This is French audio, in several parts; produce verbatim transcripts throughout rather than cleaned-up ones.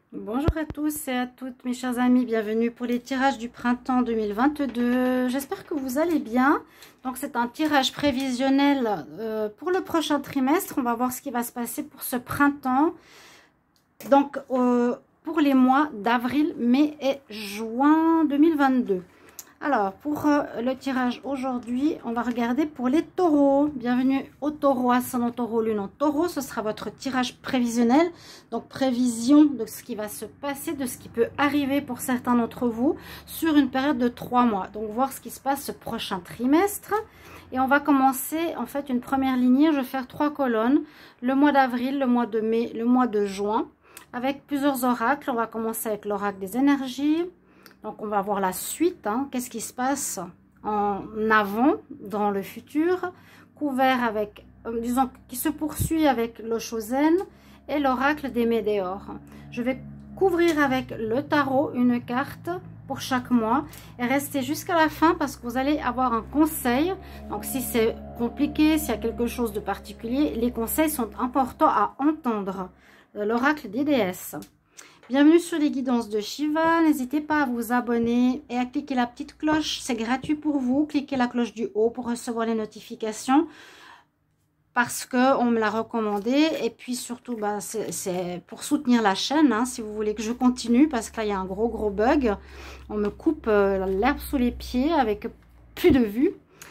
Bonjour à tous et à toutes mes chers amis, bienvenue pour les tirages du printemps deux mille vingt-deux. J'espère que vous allez bien. Donc c'est un tirage prévisionnel euh, pour le prochain trimestre. On va voir ce qui va se passer pour ce printemps. Donc euh, pour les mois d'avril, mai et juin deux mille vingt-deux. Alors, pour euh, le tirage aujourd'hui, on va regarder pour les taureaux. Bienvenue aux taureaux, ascendant taureau, lune en taureau. Ce sera votre tirage prévisionnel. Donc, prévision de ce qui va se passer, de ce qui peut arriver pour certains d'entre vous sur une période de trois mois. Donc, voir ce qui se passe ce prochain trimestre. Et on va commencer, en fait, une première lignée. Je vais faire trois colonnes. Le mois d'avril, le mois de mai, le mois de juin. Avec plusieurs oracles. On va commencer avec l'oracle des énergies. Donc, on va voir la suite. Hein. Qu'est-ce qui se passe en avant, dans le futur, couvert avec, euh, disons, qui se poursuit avec le Chosen et l'oracle des Médéors. Je vais couvrir avec le tarot une carte pour chaque mois et rester jusqu'à la fin parce que vous allez avoir un conseil. Donc, si c'est compliqué, s'il y a quelque chose de particulier, les conseils sont importants à entendre. L'oracle des déesses. Bienvenue sur les guidances de Shiva. N'hésitez pas à vous abonner et à cliquer la petite cloche. C'est gratuit pour vous. Cliquez la cloche du haut pour recevoir les notifications parce qu'on me l'a recommandé. Et puis surtout, bah, c'est pour soutenir la chaîne. Hein, si vous voulez que je continue parce que là, il y a un gros gros bug. On me coupe euh, l'herbe sous les pieds avec plus de vues.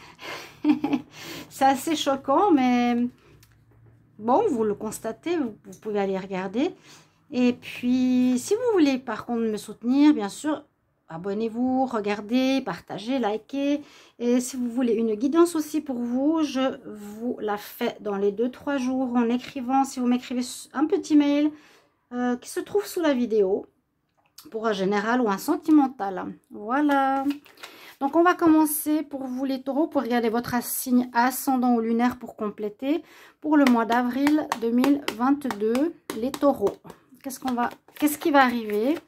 C'est assez choquant, mais bon, vous le constatez. Vous, vous pouvez aller regarder. Et puis, si vous voulez par contre me soutenir, bien sûr, abonnez-vous, regardez, partagez, likez. Et si vous voulez une guidance aussi pour vous, je vous la fais dans les deux trois jours en écrivant, si vous m'écrivez un petit mail euh, qui se trouve sous la vidéo, pour un général ou un sentimental. Voilà. Donc, on va commencer pour vous les taureaux, pour regarder votre signe ascendant ou lunaire pour compléter. Pour le mois d'avril deux mille vingt-deux, les taureaux. Qu'est-ce qu'on va, qu'est-ce qui va arriver?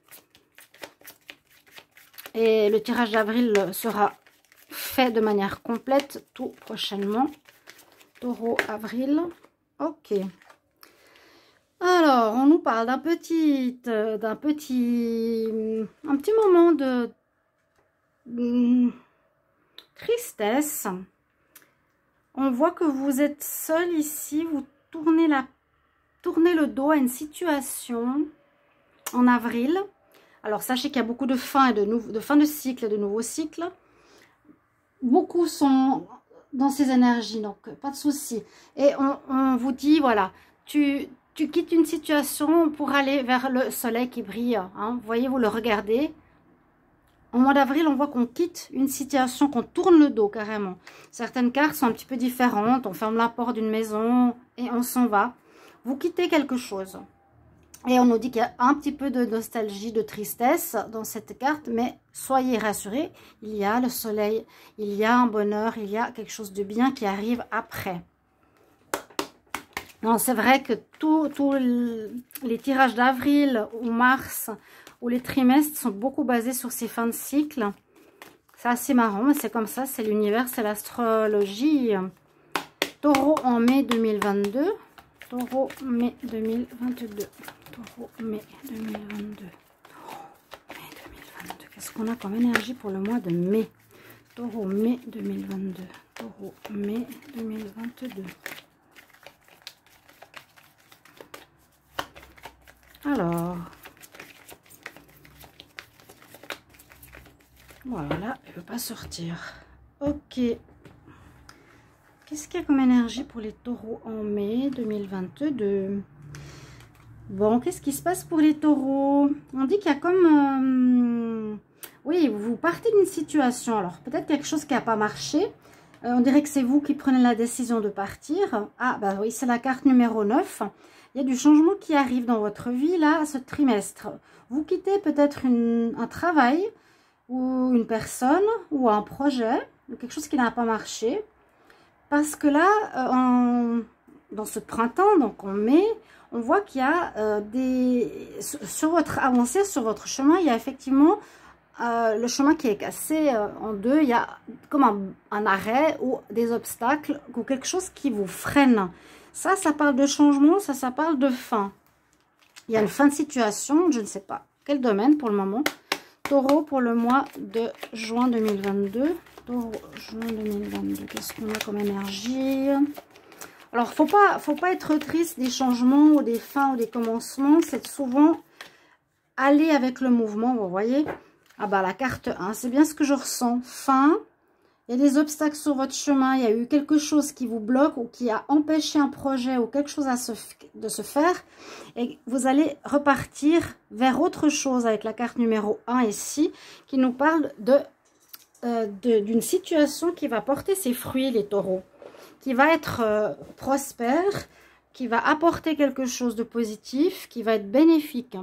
Et le tirage d'avril sera fait de manière complète tout prochainement. Taureau, avril. Ok. Alors, on nous parle d'un petit, d'un petit, un petit moment de, de tristesse. On voit que vous êtes seul ici. Vous tournez la Tournez le dos à une situation en avril. Alors, sachez qu'il y a beaucoup de fins de, de, fin de cycle et de nouveaux cycles. Beaucoup sont dans ces énergies, donc pas de souci. Et on, on vous dit, voilà, tu, tu quittes une situation pour aller vers le soleil qui brille. Hein. Voyez, vous le regardez. Au mois d'avril, on voit qu'on quitte une situation, qu'on tourne le dos carrément. Certaines cartes sont un petit peu différentes. On ferme la porte d'une maison et on s'en va. Vous quittez quelque chose. Et on nous dit qu'il y a un petit peu de nostalgie, de tristesse dans cette carte. Mais soyez rassurés, il y a le soleil, il y a un bonheur, il y a quelque chose de bien qui arrive après. Non, c'est vrai que tous les tirages d'avril ou mars ou les trimestres sont beaucoup basés sur ces fins de cycle. C'est assez marrant, mais c'est comme ça, c'est l'univers, c'est l'astrologie. Taureau en mai deux mille vingt-deux. Taureau, mai deux mille vingt-deux. Taureau, mai deux mille vingt-deux. Taureau, mai deux mille vingt-deux. Qu'est-ce qu'on a comme énergie pour le mois de mai? Taureau, mai deux mille vingt-deux. Taureau, mai deux mille vingt-deux. Alors, voilà, il ne veut pas sortir. Ok. Qu'est-ce qu'il y a comme énergie pour les taureaux en mai deux mille vingt-deux? Bon, qu'est-ce qui se passe pour les taureaux? On dit qu'il y a comme... Euh, oui, vous partez d'une situation. Alors, peut-être quelque chose qui n'a pas marché. Euh, on dirait que c'est vous qui prenez la décision de partir. Ah, bah oui, c'est la carte numéro neuf. Il y a du changement qui arrive dans votre vie, là, ce trimestre. Vous quittez peut-être un travail ou une personne ou un projet, ou quelque chose qui n'a pas marché. Parce que là, euh, en, dans ce printemps, donc en mai, on voit qu'il y a euh, des... Sur votre avancée, sur votre chemin, il y a effectivement euh, le chemin qui est cassé euh, en deux. Il y a comme un, un arrêt ou des obstacles ou quelque chose qui vous freine. Ça, ça parle de changement, ça, ça parle de fin. Il y a une fin de situation, je ne sais pas quel domaine pour le moment. Taureau pour le mois de juin deux mille vingt-deux. Taureau, juin deux mille vingt-deux. Qu'est-ce qu'on a comme énergie? Alors, faut pas, faut pas être triste des changements ou des fins ou des commencements. C'est souvent aller avec le mouvement, vous voyez. Ah bah, la carte un, c'est bien ce que je ressens. Fin. Il y a des obstacles sur votre chemin, il y a eu quelque chose qui vous bloque ou qui a empêché un projet ou quelque chose à se, de se faire. Et vous allez repartir vers autre chose avec la carte numéro un ici, qui nous parle de, euh, de, d'une situation qui va porter ses fruits, les taureaux, qui va être euh, prospère, qui va apporter quelque chose de positif, qui va être bénéfique.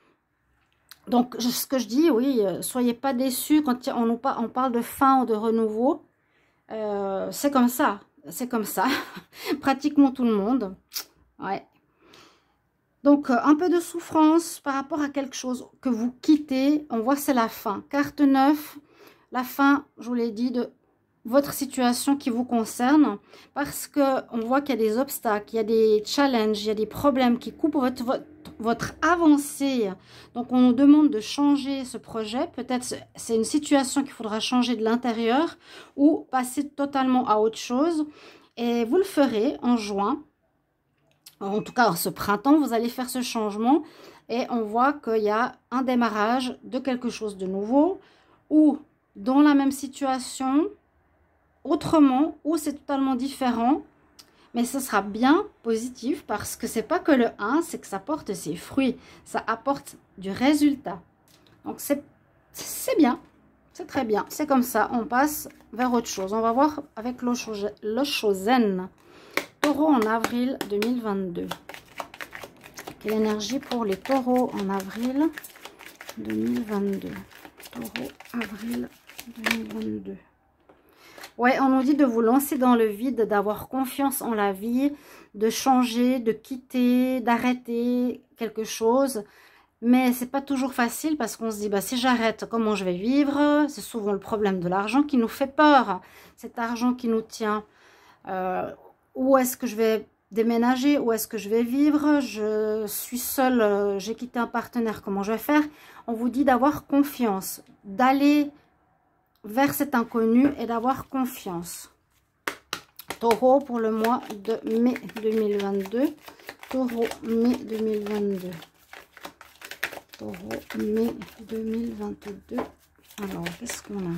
Donc, ce que je dis, oui, euh, soyez pas déçus quand on, nous on parle de fin ou de renouveau. Euh, c'est comme ça, c'est comme ça. Pratiquement tout le monde. Ouais. Donc, euh, un peu de souffrance par rapport à quelque chose que vous quittez. On voit que c'est la fin. Carte neuf, la fin, je vous l'ai dit, de votre situation qui vous concerne. Parce qu'on voit qu'il y a des obstacles, il y a des challenges, il y a des problèmes qui coupent votre... votre votre avancée. Donc on nous demande de changer ce projet, peut-être c'est une situation qu'il faudra changer de l'intérieur ou passer totalement à autre chose, et vous le ferez en juin, en tout cas en ce printemps vous allez faire ce changement, et on voit qu'il y a un démarrage de quelque chose de nouveau, ou dans la même situation autrement, ou c'est totalement différent. Mais ce sera bien positif parce que c'est pas que le un, c'est que ça porte ses fruits. Ça apporte du résultat. Donc c'est bien. C'est très bien. C'est comme ça. On passe vers autre chose. On va voir avec l'Oshozen. Taureau en avril deux mille vingt-deux. Quelle énergie pour les taureaux en avril deux mille vingt-deux. Taureau, avril deux mille vingt-deux. Ouais, on nous dit de vous lancer dans le vide, d'avoir confiance en la vie, de changer, de quitter, d'arrêter quelque chose. Mais c'est pas toujours facile parce qu'on se dit, bah, si j'arrête, comment je vais vivre? C'est souvent le problème de l'argent qui nous fait peur. Cet argent qui nous tient. Euh, où est-ce que je vais déménager? Où est-ce que je vais vivre? Je suis seule, euh, j'ai quitté un partenaire, comment je vais faire? On vous dit d'avoir confiance, d'aller vers cet inconnu et d'avoir confiance. Taureau pour le mois de mai deux mille vingt-deux. Taureau, mai deux mille vingt-deux. Taureau, mai deux mille vingt-deux. Alors, qu'est-ce qu'on a?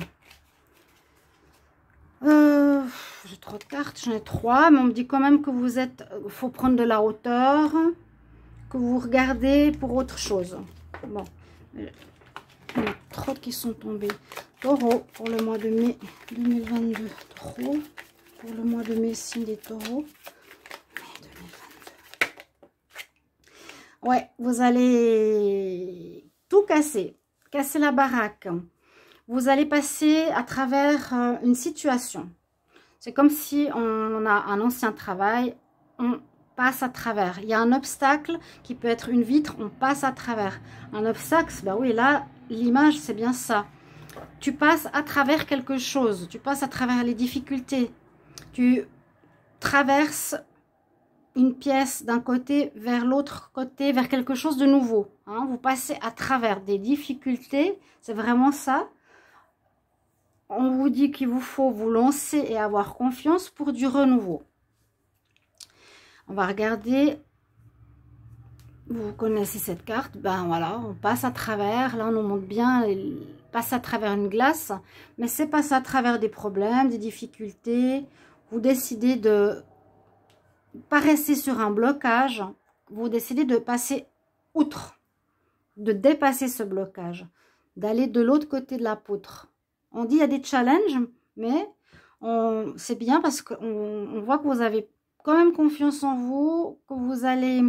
euh, J'ai trop de cartes, j'en ai trois, mais on me dit quand même que vous êtes... Il faut prendre de la hauteur, que vous regardez pour autre chose. Bon, il y en a trop qui sont tombés. Taureau pour le mois de mai deux mille vingt-deux. Taureau pour le mois de mai, signe des taureaux. Mai deux mille vingt-deux. Ouais, vous allez tout casser. Casser la baraque. Vous allez passer à travers euh, une situation. C'est comme si on a un ancien travail, on passe à travers. Il y a un obstacle qui peut être une vitre, on passe à travers. Un obstacle, bah oui, là, l'image, c'est bien ça. Tu passes à travers quelque chose, tu passes à travers les difficultés, tu traverses une pièce d'un côté vers l'autre côté, vers quelque chose de nouveau. Hein. Vous passez à travers des difficultés, c'est vraiment ça. On vous dit qu'il vous faut vous lancer et avoir confiance pour du renouveau. On va regarder. Vous connaissez cette carte, ben voilà, on passe à travers, là on nous montre bien, passe à travers une glace, mais c'est passer à travers des problèmes, des difficultés, vous décidez de pas rester sur un blocage, vous décidez de passer outre, de dépasser ce blocage, d'aller de l'autre côté de la poutre. On dit il y a des challenges, mais c'est bien parce qu'on on voit que vous avez quand même confiance en vous, que vous allez...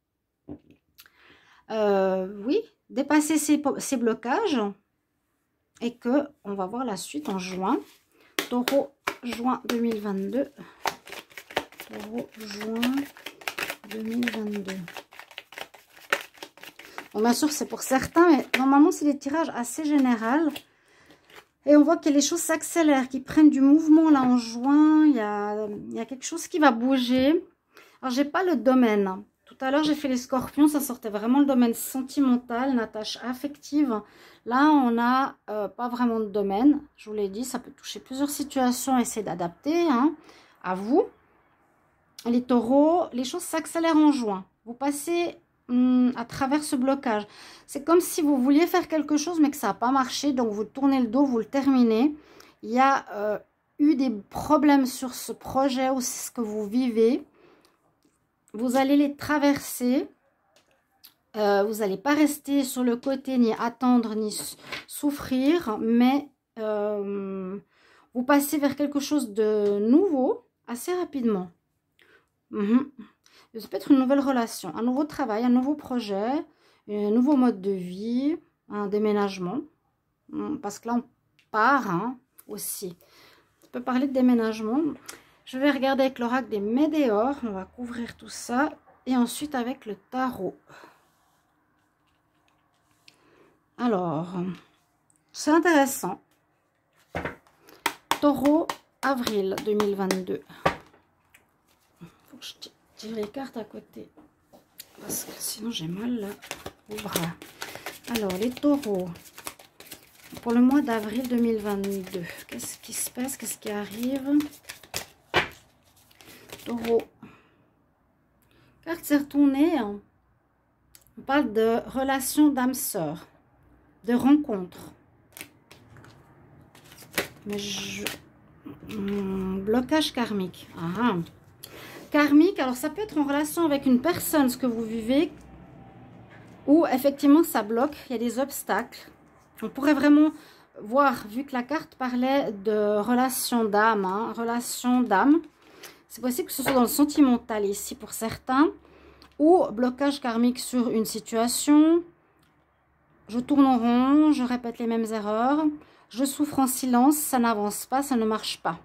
Euh, oui, dépasser ces, ces blocages et que on va voir la suite en juin. Taureau, juin deux mille vingt-deux. Taureau, juin deux mille vingt-deux. Bon, bien sûr, c'est pour certains, mais normalement, c'est des tirages assez généraux. Et on voit que les choses s'accélèrent, qui prennent du mouvement là en juin. Il y a, il y a quelque chose qui va bouger. Alors, j'ai pas le domaine. Tout à l'heure, j'ai fait les scorpions, ça sortait vraiment le domaine sentimental, une attache affective. Là, on n'a euh, pas vraiment de domaine. Je vous l'ai dit, ça peut toucher plusieurs situations. Essayez d'adapter hein, à vous. Les taureaux, les choses s'accélèrent en juin. Vous passez hum, à travers ce blocage. C'est comme si vous vouliez faire quelque chose, mais que ça n'a pas marché. Donc, vous tournez le dos, vous le terminez. Il y a euh, eu des problèmes sur ce projet ou c'est ce que vous vivez. Vous allez les traverser. Euh, vous n'allez pas rester sur le côté, ni attendre, ni souffrir. Mais euh, vous passez vers quelque chose de nouveau assez rapidement. Mm-hmm. Ça peut être une nouvelle relation, un nouveau travail, un nouveau projet, un nouveau mode de vie, un déménagement. Parce que là, on part hein, aussi. On peut parler de déménagement. Je vais regarder avec l'oracle des Médéors. On va couvrir tout ça. Et ensuite avec le tarot. Alors, c'est intéressant. Taureau, avril deux mille vingt-deux. Il faut que je tire les cartes à côté. Parce que sinon j'ai mal là, au bras. Alors, les taureaux. Pour le mois d'avril deux mille vingt-deux. Qu'est-ce qui se passe? Qu'est-ce qui arrive? Taureau. Carte s'est retournée. On parle de relation d'âme sœur, de rencontre. Mais je... Hum, blocage karmique. Ah. Karmique, alors ça peut être en relation avec une personne, ce que vous vivez, ou effectivement ça bloque, il y a des obstacles. On pourrait vraiment voir, vu que la carte parlait de relation d'âme, hein, relation d'âme, c'est possible que ce soit dans le sentimental ici pour certains, ou blocage karmique sur une situation. Je tourne en rond, je répète les mêmes erreurs, je souffre en silence, ça n'avance pas, ça ne marche pas.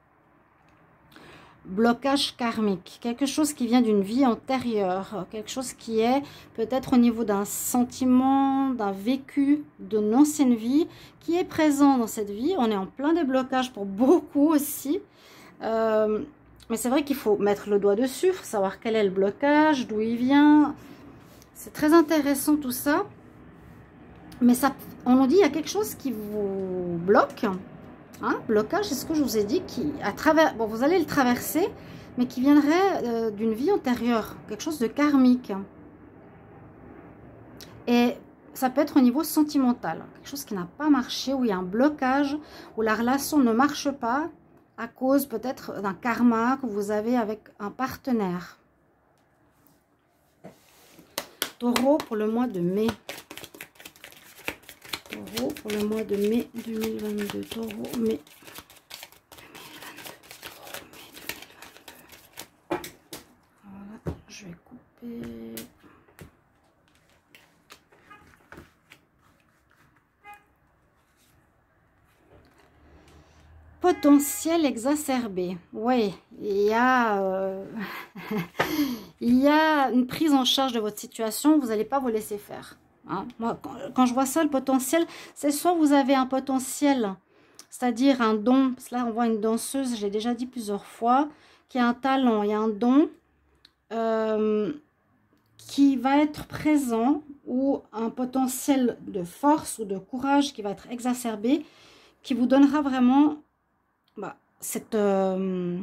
Blocage karmique, quelque chose qui vient d'une vie antérieure, quelque chose qui est peut-être au niveau d'un sentiment, d'un vécu, d'une ancienne vie, qui est présent dans cette vie. On est en plein déblocage pour beaucoup aussi. Euh, mais c'est vrai qu'il faut mettre le doigt dessus, il faut savoir quel est le blocage, d'où il vient. C'est très intéressant tout ça. Mais ça, on nous dit qu'il y a quelque chose qui vous bloque. Hein, blocage, c'est ce que je vous ai dit, qui à travers, bon, vous allez le traverser, mais qui viendrait euh, d'une vie antérieure, quelque chose de karmique. Et ça peut être au niveau sentimental, quelque chose qui n'a pas marché, où il y a un blocage, où la relation ne marche pas, à cause peut-être d'un karma que vous avez avec un partenaire. Taureau pour le mois de mai. Taureau pour le mois de mai deux mille vingt-deux. Taureau, mai deux mille vingt-deux. Taureau, mai deux mille vingt-deux. Voilà, je vais couper. Potentiel exacerbé. Oui, il y a, euh, il y a une prise en charge de votre situation. Vous n'allez pas vous laisser faire. Hein. Moi, quand, quand je vois ça, le potentiel, c'est soit vous avez un potentiel, c'est-à-dire un don. Parce que là, on voit une danseuse, j'ai déjà dit plusieurs fois, qui a un talent, il y a un don euh, qui va être présent, ou un potentiel de force ou de courage qui va être exacerbé, qui vous donnera vraiment bah, cette, euh,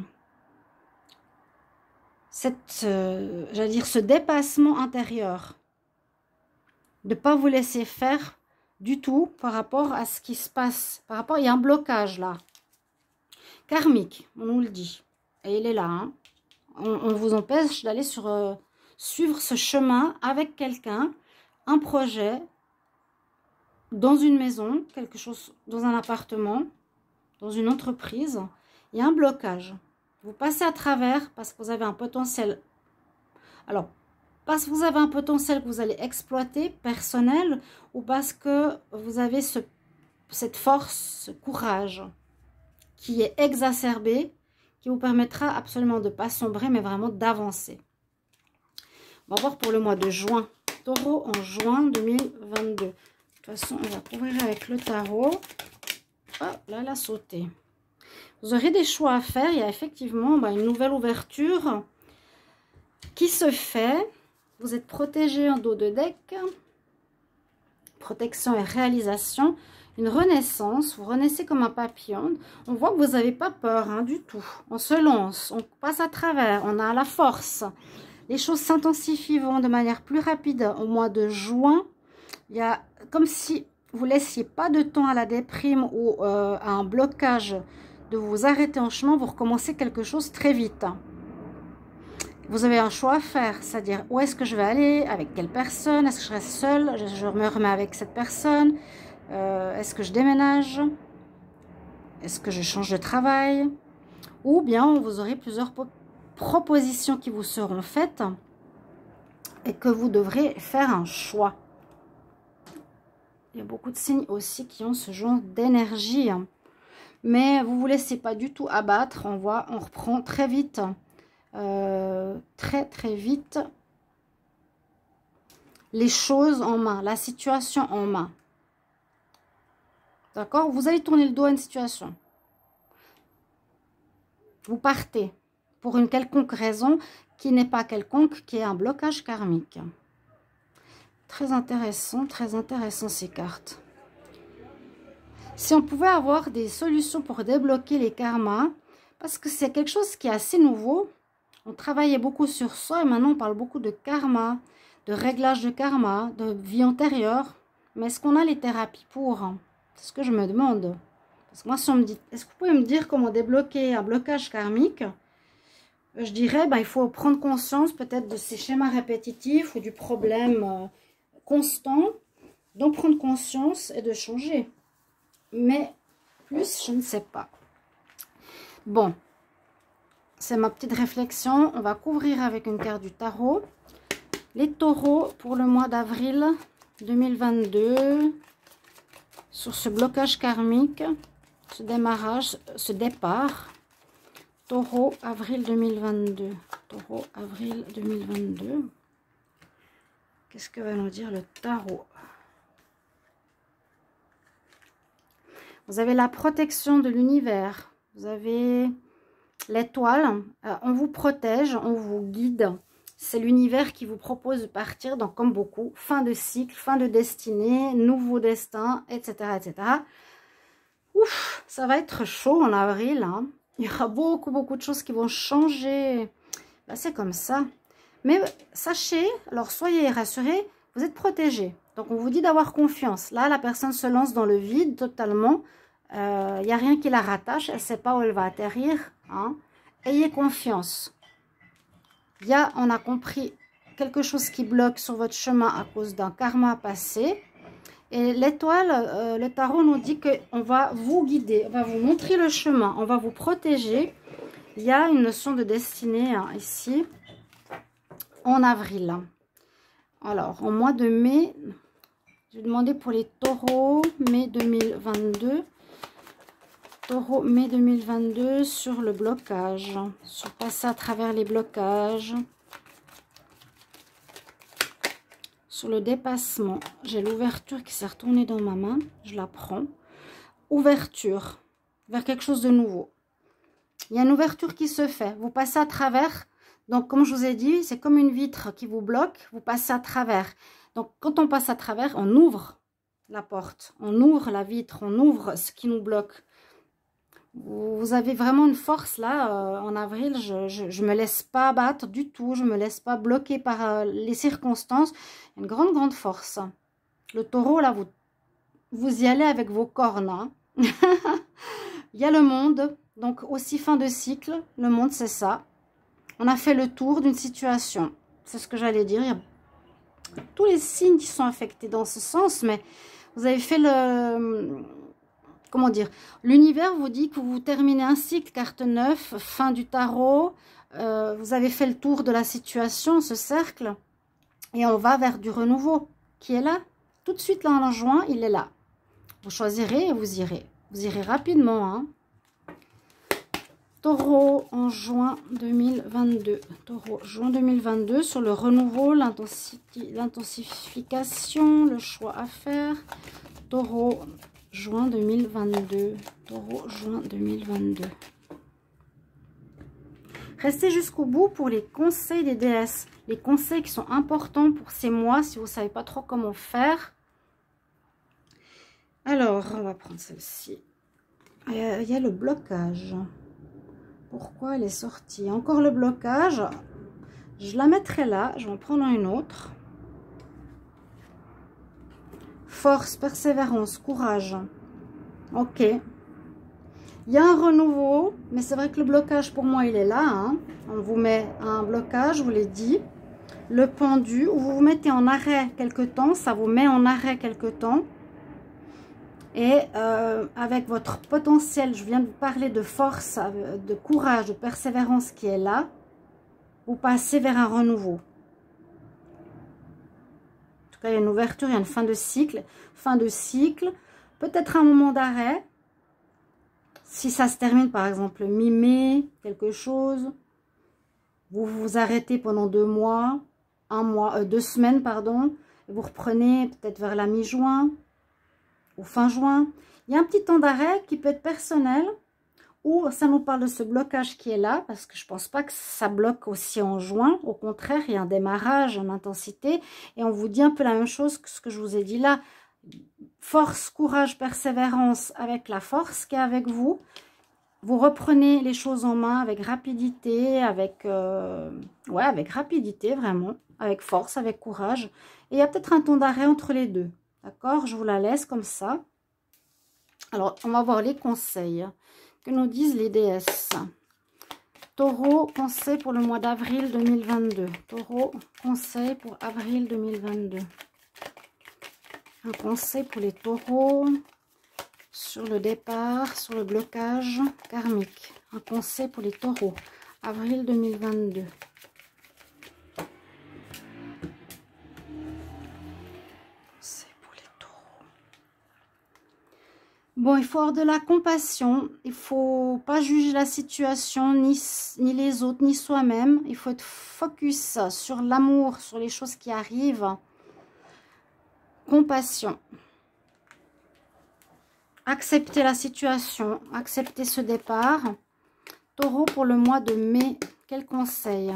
cette euh, j'allais dire, ce dépassement intérieur. De ne pas vous laisser faire du tout par rapport à ce qui se passe. Par rapport, il y a un blocage là. Karmique, on nous le dit. Et il est là. Hein. On, on vous empêche d'aller sur euh, suivre ce chemin avec quelqu'un, un projet, dans une maison, quelque chose, dans un appartement, dans une entreprise. Il y a un blocage. Vous passez à travers parce que vous avez un potentiel. Alors, parce que vous avez un potentiel que vous allez exploiter, personnel, ou parce que vous avez ce, cette force, ce courage qui est exacerbé, qui vous permettra absolument de ne pas sombrer, mais vraiment d'avancer. On va voir pour le mois de juin. Taureau en juin deux mille vingt-deux. De toute façon, on va couvrir avec le tarot. Oh, là, elle a sauté. Vous aurez des choix à faire. Il y a effectivement bah, une nouvelle ouverture qui se fait. Vous êtes protégé en dos de deck. Protection et réalisation. Une renaissance. Vous renaissez comme un papillon. On voit que vous n'avez pas peur hein, du tout. On se lance. On passe à travers. On a la force. Les choses s'intensifient, vont de manière plus rapide au mois de juin. Il y a comme si vous laissiez pas de temps à la déprime ou euh, à un blocage de vous arrêter en chemin. Vous recommencez quelque chose très vite. Vous avez un choix à faire, c'est-à-dire où est-ce que je vais aller, avec quelle personne, est-ce que je reste seule, je, je me remets avec cette personne, euh, est-ce que je déménage, est-ce que je change de travail, ou bien vous aurez plusieurs propositions qui vous seront faites et que vous devrez faire un choix. Il y a beaucoup de signes aussi qui ont ce genre d'énergie, mais vous ne vous laissez pas du tout abattre, on voit, on reprend très vite. Euh, très très vite les choses en main, la situation en main. D'accord? Vous allez tourner le dos à une situation. Vous partez pour une quelconque raison qui n'est pas quelconque, qui est un blocage karmique. Très intéressant, très intéressant ces cartes. Si on pouvait avoir des solutions pour débloquer les karmas, parce que c'est quelque chose qui est assez nouveau. On travaillait beaucoup sur ça et maintenant on parle beaucoup de karma, de réglage de karma, de vie antérieure. Mais est-ce qu'on a les thérapies pour? C'est ce que je me demande. Parce que moi, si on me dit, est-ce que vous pouvez me dire comment débloquer un blocage karmique? Je dirais, ben, il faut prendre conscience peut-être de ces schémas répétitifs ou du problème euh, constant, d'en prendre conscience et de changer. Mais plus, je ne sais pas. Bon. C'est ma petite réflexion. On va couvrir avec une carte du tarot. Les taureaux pour le mois d'avril deux mille vingt-deux. Sur ce blocage karmique, ce démarrage, ce départ. Taureau, avril deux mille vingt-deux. Taureau, avril deux mille vingt-deux. Qu'est-ce que va nous dire le tarot? Vous avez la protection de l'univers. Vous avez... l'étoile, euh, on vous protège, on vous guide. C'est l'univers qui vous propose de partir, donc comme beaucoup, fin de cycle, fin de destinée, nouveau destin, et cetera et cetera. Ouf, ça va être chaud en avril. Hein. Il y aura beaucoup, beaucoup de choses qui vont changer. Ben, c'est comme ça. Mais sachez, alors soyez rassurés, vous êtes protégés. Donc on vous dit d'avoir confiance. Là, la personne se lance dans le vide totalement. Il euh, n'y a rien qui la rattache, elle ne sait pas où elle va atterrir. Hein. Ayez confiance. Il y a, on a compris, quelque chose qui bloque sur votre chemin à cause d'un karma passé. Et l'étoile, euh, le tarot nous dit qu'on va vous guider, on va vous montrer le chemin, on va vous protéger. Il y a une notion de destinée hein, ici, en avril. Alors, en mois de mai, je vais demander pour les taureaux, mai deux mille vingt-deux. Taureau, mai deux mille vingt-deux, sur le blocage, sur passer à travers les blocages, sur le dépassement. J'ai l'ouverture qui s'est retournée dans ma main, je la prends. Ouverture vers quelque chose de nouveau. Il y a une ouverture qui se fait, vous passez à travers, donc comme je vous ai dit, c'est comme une vitre qui vous bloque, vous passez à travers. Donc quand on passe à travers, on ouvre la porte, on ouvre la vitre, on ouvre ce qui nous bloque. Vous avez vraiment une force là, euh, en avril, je ne me laisse pas abattre du tout, je ne me laisse pas bloquer par euh, les circonstances. Une grande, grande force. Le taureau, là, vous, vous y allez avec vos cornes. Hein. Il y a le monde, donc aussi fin de cycle, le monde c'est ça. On a fait le tour d'une situation, c'est ce que j'allais dire. Il y a tous les signes qui sont affectés dans ce sens, mais vous avez fait le... Comment dire, l'univers vous dit que vous terminez un cycle, carte neuf, fin du tarot, euh, vous avez fait le tour de la situation, ce cercle, et on va vers du renouveau, qui est là, tout de suite là en juin, il est là. Vous choisirez et vous irez, vous irez rapidement. Hein. Taureau en juin deux mille vingt-deux, Taureau, juin deux mille vingt-deux, sur le renouveau, l'intensification, le choix à faire, Taureau, juin deux mille vingt-deux. Taureau, juin deux mille vingt-deux. Restez jusqu'au bout pour les conseils des déesses. les conseils qui sont importants pour ces mois si vous ne savez pas trop comment faire. Alors, on va prendre celle-ci. Il y a, il y a le blocage. Pourquoi elle est sortie? Encore le blocage. Je la mettrai là. Je vais en prendre une autre. Force, persévérance, courage. Ok. Il y a un renouveau, mais c'est vrai que le blocage pour moi il est là. Hein. On vous met un blocage, je vous l'ai dit. Le pendu, où vous vous mettez en arrêt quelque temps, ça vous met en arrêt quelque temps. Et euh, avec votre potentiel, je viens de vous parler de force, de courage, de persévérance qui est là, vous passez vers un renouveau. En tout cas, il y a une ouverture, il y a une fin de cycle. Fin de cycle, peut-être un moment d'arrêt. Si ça se termine par exemple mi-mai, quelque chose, vous vous arrêtez pendant deux mois, un mois, euh, deux semaines, pardon, et vous reprenez peut-être vers la mi-juin ou fin juin. Il y a un petit temps d'arrêt qui peut être personnel, ou ça nous parle de ce blocage qui est là, parce que je ne pense pas que ça bloque aussi en juin. Au contraire, il y a un démarrage en intensité, et on vous dit un peu la même chose que ce que je vous ai dit là. Force, courage, persévérance avec la force qui est avec vous. Vous reprenez les choses en main avec rapidité, avec, euh, ouais, avec rapidité vraiment, avec force, avec courage. Et il y a peut-être un temps d'arrêt entre les deux. D'accord? Je vous la laisse comme ça. Alors, on va voir les conseils que nous disent les déesses. Taureau, conseil pour le mois d'avril deux mille vingt-deux. Taureau, conseil pour avril deux mille vingt-deux. Un conseil pour les taureaux sur le départ, sur le blocage karmique. Un conseil pour les taureaux, avril deux mille vingt-deux. Conseil pour les taureaux. Bon, il faut avoir de la compassion. Il ne faut pas juger la situation, ni, ni les autres, ni soi-même. Il faut être focus sur l'amour, sur les choses qui arrivent. Compassion. Accepter la situation, accepter ce départ. Taureau pour le mois de mai, quel conseil?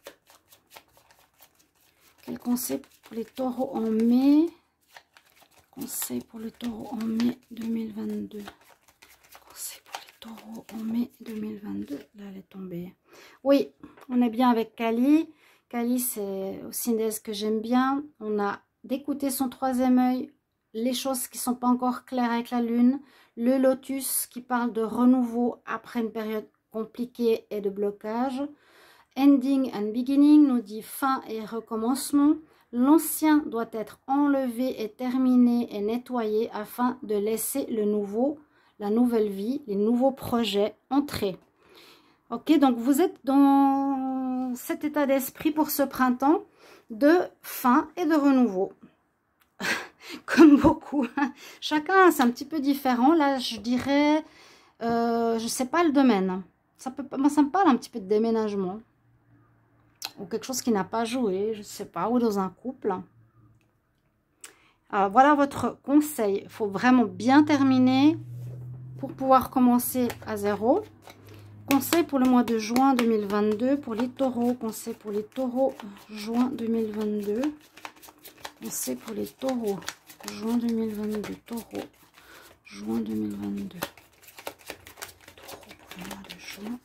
Quel conseil pour les taureaux en mai? Conseil pour le taureau en mai deux mille vingt-deux. Conseil pour les taureaux en mai deux mille vingt-deux. Là, elle est tombée. Oui, on est bien avec Kali. Kali, c'est aussi une déesse que j'aime bien. On a d'écouter son troisième œil, les choses qui ne sont pas encore claires avec la lune, le lotus qui parle de renouveau après une période compliquée et de blocage, ending and beginning nous dit fin et recommencement, l'ancien doit être enlevé et terminé et nettoyé afin de laisser le nouveau, la nouvelle vie, les nouveaux projets entrer. Ok, donc vous êtes dans cet état d'esprit pour ce printemps, de fin et de renouveau. Comme beaucoup. Chacun, c'est un petit peu différent. Là, je dirais, euh, je ne sais pas le domaine. Ça, peut, moi, ça me parle un petit peu de déménagement. Ou quelque chose qui n'a pas joué, je ne sais pas. Ou dans un couple. Alors, voilà votre conseil. Il faut vraiment bien terminer pour pouvoir commencer à zéro. Conseil pour le mois de juin deux mille vingt-deux pour les taureaux. Conseil pour les taureaux, juin deux mille vingt-deux. Conseil pour les taureaux, juin deux mille vingt-deux. Taureau, juin deux mille vingt-deux. Taureau pour le mois de juin.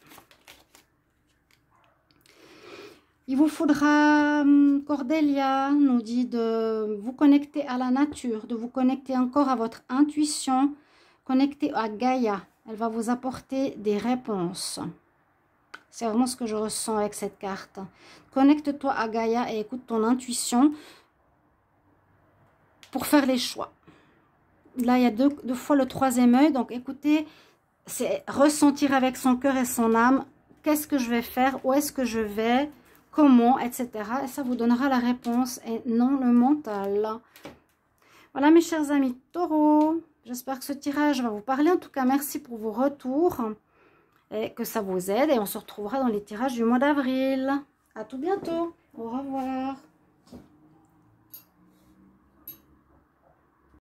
Il vous faudra, Cordélia nous dit, de vous connecter à la nature, de vous connecter encore à votre intuition, connecter à Gaïa. Elle va vous apporter des réponses. C'est vraiment ce que je ressens avec cette carte. Connecte-toi à Gaïa et écoute ton intuition pour faire les choix. Là, il y a deux, deux fois le troisième œil. Donc, écoutez, c'est ressentir avec son cœur et son âme. Qu'est-ce que je vais faire? Où est-ce que je vais? Comment? Etc. Et ça vous donnera la réponse et non le mental. Voilà, mes chers amis taureaux. J'espère que ce tirage va vous parler. En tout cas, merci pour vos retours et que ça vous aide. Et on se retrouvera dans les tirages du mois d'avril. À tout bientôt. Au revoir.